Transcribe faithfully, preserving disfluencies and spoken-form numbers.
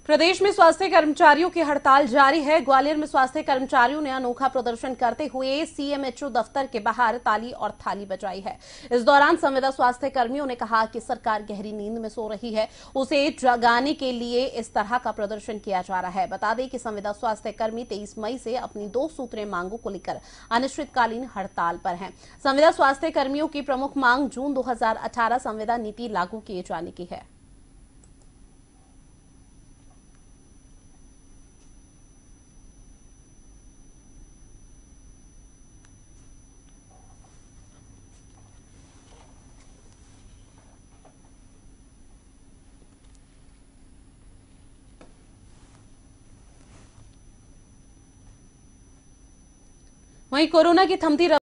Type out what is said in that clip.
प्रदेश में स्वास्थ्य कर्मचारियों की हड़ताल जारी है। ग्वालियर में स्वास्थ्य कर्मचारियों ने अनोखा प्रदर्शन करते हुए सीएमएचओ दफ्तर के बाहर ताली और थाली बजाई है। इस दौरान संविदा स्वास्थ्य कर्मियों ने कहा कि सरकार गहरी नींद में सो रही है, उसे जगाने के लिए इस तरह का प्रदर्शन किया जा रहा है। बता दें कि संविदा स्वास्थ्य कर्मी तेईस मई से अपनी दो सूत्रीय मांगों को लेकर अनिश्चितकालीन हड़ताल पर हैं। संविदा स्वास्थ्य कर्मियों की प्रमुख मांग जून दो हजार अठारह संविदा नीति लागू किए जाने की है। वहीं कोरोना की थमती